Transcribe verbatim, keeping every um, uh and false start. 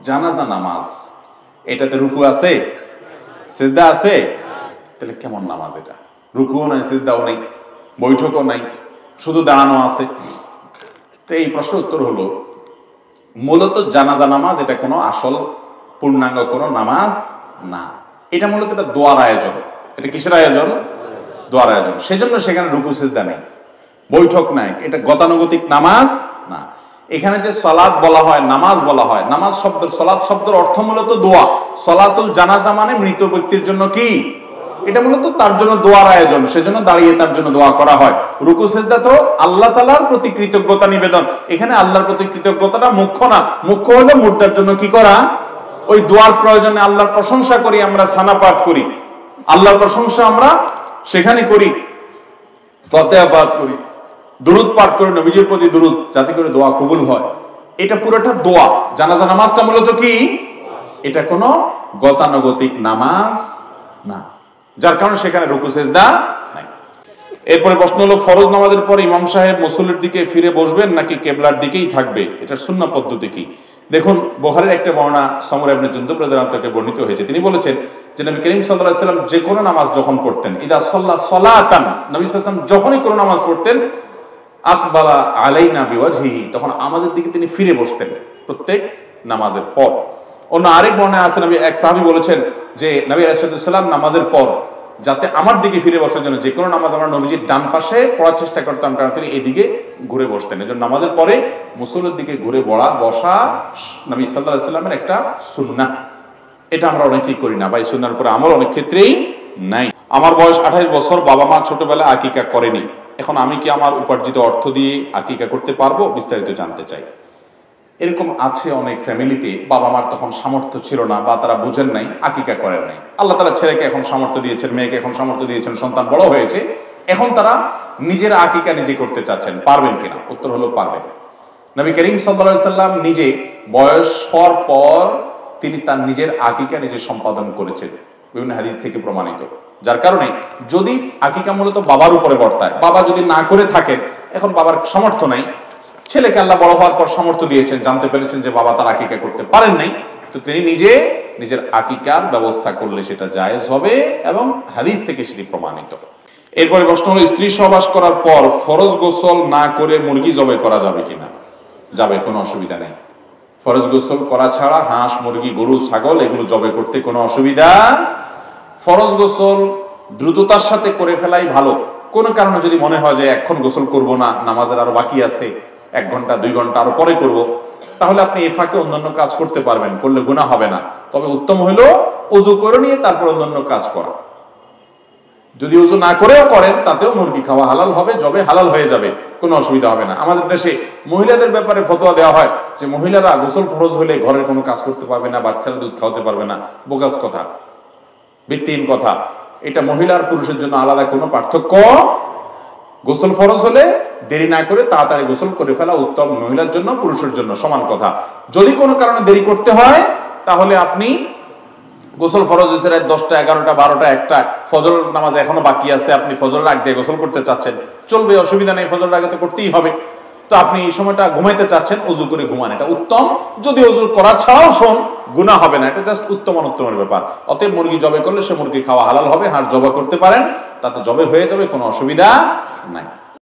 জানাজা নামাজ, এটাতে রুকু আছে, সিজদা আছে? তাহলে কেমন নামাজ এটা? রুকুও নাই, সিজদাও নেই, বৈঠকও নাই, শুধু দাঁড়ানো আছে। তো এই প্রশ্ন উত্তর হলো, মূলত জানাজা নামাজ এটা কোনো আসল পূর্ণাঙ্গ কোনো নামাজ না। এটা মূলত এটা দোয়ার আয়োজন। এটা কিসের আয়োজন? দোয়ার আয়োজন। সেজন্য সেখানে রুকু সিজদা নেই, বৈঠক নাই, এটা গতানুগতিক নামাজ না। এখানে যে সালাত বলা হয়, নামাজ বলা হয়, নামাজ শব্দের, সালাত শব্দের অর্থ মূলত দোয়া। সালাতুল জানাজা মানে মৃত ব্যক্তির জন্য কি? এটা মূলত তার জন্য দোয়ার আয়োজন, সেজন্য দাঁড়িয়ে তার জন্য দোয়া করা হয়। রুকু সিজদা তো আল্লাহ তাআলার প্রতি কৃতজ্ঞতা নিবেদন। এখানে আল্লাহর প্রতি কৃতজ্ঞতাটা মুখ্য না, মুখ্য হলো মুর্দার জন্য কি করা? ওই দোয়ার প্রয়োজনে আল্লাহর প্রশংসা করি, আমরা সানা পাঠ করি, আল্লাহর প্রশংসা আমরা সেখানে করি, ফাতিহা পাঠ করি, দুরূদ পাঠ করি, নবীজির প্রতি দুরূদ, যাতে করে দোয়া কবুল হয়। এটা পুরোটা দোয়া। জানাজা নামাজটা মূলত কি? এটা কোনো গতানুগতিক নামাজ না, যার কারণে সেখানে রুকু সিজদা নাই। এরপরে প্রশ্ন হলো, ফরজ নামাজের পর ইমাম সাহেব মুসল্লির দিকে ফিরে বসবেন নাকি কিবলার দিকেই থাকবে? এটার সুন্নাহ পদ্ধতি কি? দেখুন, বুখারীর একটা বর্ণনা সমর ইবনে জুনদুব রাদিয়াল্লাহু আনহু থেকে বর্ণিত হয়েছে। তিনি বলেছেন যে নবী করিম সাল্লাল্লাহু আলাইহি ওয়াসাল্লাম যে কোনো নামাজ যখন পড়তেন, ইদা সাল্লা সালাতান, নবী সাল্লাল্লাহু আলাইহি ওয়াসাল্লাম যখনই কোনো নামাজ পড়তেন, আকবালা আলাইনা বিওয়াজহিহি, তখন আমাদের দিকে তিনি ফিরে বসতেন প্রত্যেক নামাজের পর। অন্য আরেক বর্ণনায় আছে, নবী এক সাহাবী বলেছেন যে নবী আলাইহিস সালাম নামাজের পর যাতে আমার দিকে ফিরে বসার জন্য যে কোনো নামাজ আমরা নবীজির ডান পাশে পড়ার চেষ্টা করতাম, কারণ তিনি এদিকে ঘুরে বসতেন। এজন্য নামাজের পরে মুসল্লির দিকে ঘুরে বড়া বসা নবী সাল্লাল্লাহু আলাইহি ওয়াসাল্লামের একটা সুন্নাহ। এটা আমরা অনেকেই করি না, বা এই সুন্নাহর উপরে আমল অনেক ক্ষেত্রেই নাই। আমার বয়স আঠাইশ বছর, বাবা মা ছোটবেলায় আকিকা করেনি, এখন আমি কি আমার উপার্জিত অর্থ দিয়ে আকিকা করতে পারবো? বিস্তারিত জানতে চাই। এরকম আছে অনেক ফ্যামিলিতে, বাবা মার তখন সামর্থ্য ছিল না বা তারা বুঝেন নাই, আকিকা করেন নাই। আল্লাহ তাআলা ছেলেকে এখন সামর্থ্য দিয়েছেন, মেয়েকে এখন সামর্থ্য দিয়েছেন, সন্তান বড় হয়েছে, এখন তারা নিজের আকিকা নিজে করতে চাচ্ছেন। পারবেন কিনা? উত্তর হলো পারবেন। নবী করিম সাল্লাল্লাহু আলাইহি ওয়াসাল্লাম নিজে বয়স হওয়ার পর তিনি তার নিজের আকিকা নিজে সম্পাদন করেছেন, বিভিন্ন হাদিস থেকে প্রমাণিত। যার কারণে যদি আকিকা মূলত বাবার উপরে বর্তায়, বাবা যদি না করে থাকেন, এখন বাবার সামর্থ্য নাই, ছেলেকে আল্লাহ বড় হওয়ার পর সামর্থ্য দিয়েছেন, জানতে পেরেছেন যে বাবা তার আকিকা করতে পারেন নাই, তো তিনি নিজে নিজের আকিকার ব্যবস্থা করলে সেটা জায়েজ হবে এবং হাদিস থেকে সেটি প্রমাণিত। এরপরে প্রশ্ন হলো, স্ত্রী সহবাস করার পর ফরজ গোসল না করে মুরগি জবাই করা যাবে কিনা? যাবে, কোনো অসুবিধা নেই। ফরজ গোসল করা ছাড়া হাঁস, মুরগি, গরু, ছাগল এগুলো জবাই করতে কোনো অসুবিধা। ফরজ গোসল দ্রুততার সাথে করে ফেলাই ভালো। কোনো কারণে যদি মনে হয় যে এখন গোসল করব না, নামাজের আরো বাকি আছে, এক ঘন্টা দুই ঘন্টা আরো পরে করব, তাহলে আপনি এই ফাঁকে অন্যান্য কাজ করতে পারবেন, করলে গুনাহ হবে না। তবে উত্তম হলো ওযু করে নিয়ে তারপর অন্যান্য কাজ করা। যদি ওযু না করেও করেন, তাতেও মুরগি খাওয়া হালাল হবে, জবে হালাল হয়ে যাবে, কোনো অসুবিধা হবে না। আমাদের দেশে মহিলাদের ব্যাপারে ফতোয়া দেওয়া হয় যে মহিলারা গোসল ফরজ হলে ঘরের কোনো কাজ করতে পারবে না, বাচ্চারা দুধ খাওয়াতে পারবে না। বোগাস কথা, ভিত্তিহীন কথা। এটা মহিলার পুরুষের জন্য আলাদা কোনো পার্থক্য। গোসল ফরজ হলে দেরি না করে তাড়াতাড়ি গোসল করে ফেলা উত্তম, মহিলার জন্য পুরুষের জন্য সমান কথা। যদি কোনো কারণে দেরি করতে হয়, তাহলে আপনি গোসল ফরজ হয়েছে রাত দশটা, এগারোটা, বারোটা, একটা, ফজর নামাজ এখনো বাকি আছে, আপনি ফজরের আগ দিয়ে গোসল করতে চাচ্ছেন, চলবে, অসুবিধা নেই, ফজরের আগে তো করতেই হবে। তো আপনি এই সময়টা ঘুমাইতে চাচ্ছেন, ওযু করে ঘুমান, এটা উত্তম। যদি ওযু করা ছাড়াও শোন, গুনাহ হবে না, এটা জাস্ট উত্তম অনুত্তমের ব্যাপার। অতএব মুরগি জবাই করলে সে মুরগি খাওয়া হালাল হবে, হাঁস জবাই করতে পারেন, তাতে জবাই হয়ে যাবে, কোনো অসুবিধা নাই।